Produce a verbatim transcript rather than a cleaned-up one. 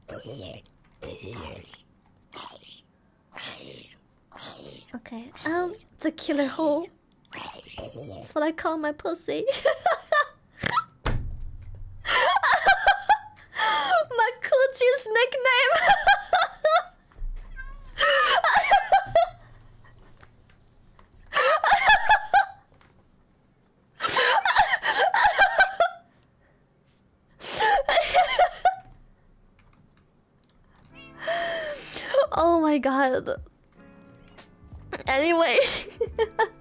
Okay, um, the killer hole. That's what I call my pussy. My coochie's nickname. Oh my god. Anyway.